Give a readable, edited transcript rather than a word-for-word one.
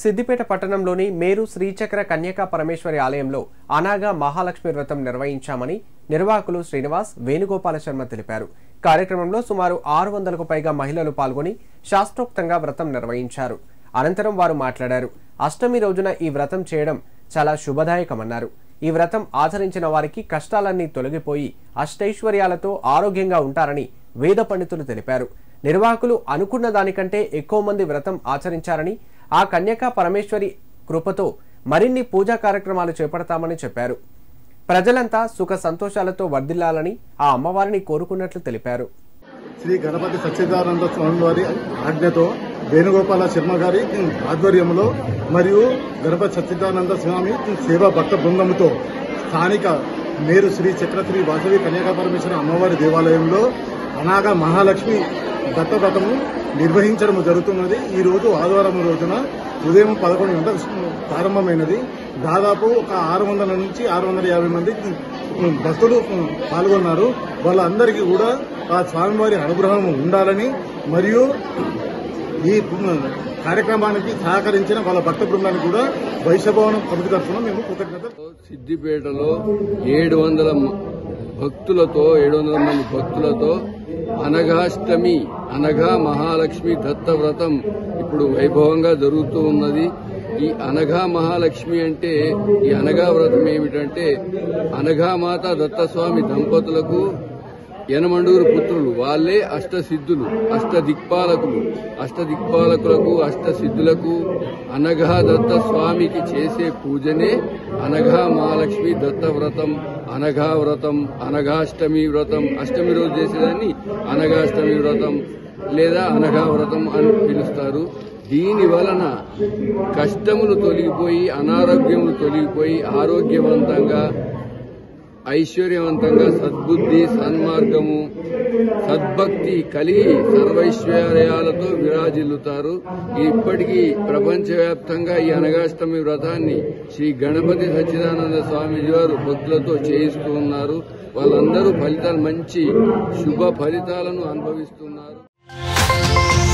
సిద్దిపేట పట్టణంలోని మేరు శ్రీచక్ర కన్యకా పరమేశ్వరి ఆలయంలో అనాగా మహాలక్ష్మి వ్రతం నిర్వహించామని నిర్వాహకులు శ్రీనివాస్ వేణుగోపాల శర్మ తెలిపారు. కార్యక్రమంలో సుమారు 600కు పైగా మహిళలు పాల్గొని శాస్త్రోక్తంగా వ్రతం నిర్వహించారు. అనంతరం వారు మాట్లాడారు. అష్టమి రోజున ఈ వ్రతం చేయడం చాలా శుభదాయకమన్నారు. ఈ వ్రతం ఆచరించిన వారికి కష్టాలన్నీ తొలగిపోయి అష్టైశ్వర్యాలతో ఆరోగ్యంగా ఉంటారని వేద పండితులు తెలిపారు. నిర్వాహకులు అనుకున్న దానికంటే ఎక్కువ మంది వ్రతం ఆచరించారని, ఆ కన్యకా పరమేశ్వరి కృపతో మరిన్ని పూజా కార్యక్రమాలు చేపడతామని చెప్పారు. ప్రజలంతా సుఖ సంతోషాలతో వర్ధిల్లాలని ఆ అమ్మవారిని కోరుకున్నట్లు తెలిపారు. శ్రీ గణపతి సచ్చిదానంద స్వామి వారి ఆజ్ఞతో వేణుగోపాల శర్మ గారి ఆధ్వర్యంలో మరియు గణపతి సచ్చిదానంద స్వామి సేవా భక్త బృందంతో స్థానిక మేరు శ్రీ చక్రశ్రీ వాసవి కన్యకా పరమేశ్వర అమ్మవారి దేవాలయంలో అనాగా మహాలక్ష్మి దత్తవ్రతము నిర్వహించడం జరుగుతున్నది. ఈ రోజు ఆదివారం రోజున ఉదయం 11 గంటలకు ప్రారంభమైనది. దాదాపు ఒక 600 నుంచి 650 మంది భక్తులు పాల్గొన్నారు. వాళ్ళందరికీ కూడా ఆ స్వామివారి అనుగ్రహం ఉండాలని మరియు ఈ కార్యక్రమానికి సహకరించిన వాళ్ళ భక్త బృందానికి కూడా వైశ్యభవనం కమిటీ తరఫున మేము కృతజ్ఞతలు. సిద్దిపేటలో 700 మంది భక్తులతో అనఘాష్టమి అనఘా మహాలక్ష్మి దత్తవ్రతం ఇప్పుడు వైభవంగా జరుగుతూ ఉన్నది. ఈ అనఘా మహాలక్ష్మి అంటే ఈ అనఘా వ్రతం ఏమిటంటే అనఘామాత దత్తస్వామి దంపతులకు యనమండూరు పుత్రులు, వాళ్లే అష్టసిద్ధులు, అష్టదిక్పాలకులకు అష్టసిద్ధులకు అనఘా దత్త స్వామికి చేసే పూజనే అనఘా మహాలక్ష్మి దత్తవ్రతం, అనఘా వ్రతం, అనఘాష్టమి వ్రతం. అష్టమి రోజు చేసేదాన్ని అనఘాష్టమి వ్రతం లేదా అనఘా వ్రతం అని పిలుస్తారు. దీని వలన కష్టములు తొలగిపోయి అనారోగ్యములు తొలగిపోయి ఆరోగ్యవంతంగా ఐశ్వర్యవంతంగా సద్బుద్ధి సన్మార్గము సద్భక్తి కలిగి సర్వైశ్వర్యాలతో విరాజిల్లుతారు. ఇప్పటికీ ప్రపంచవ్యాప్తంగా ఈ అనఘాష్టమి వ్రతాన్ని శ్రీ గణపతి సచ్చిదానంద స్వామిజీ వారు భక్తులతో చేయిస్తూ ఉన్నారు. వాళ్ళందరూ మంచి శుభ ఫలితాలను అనుభవిస్తున్నారు.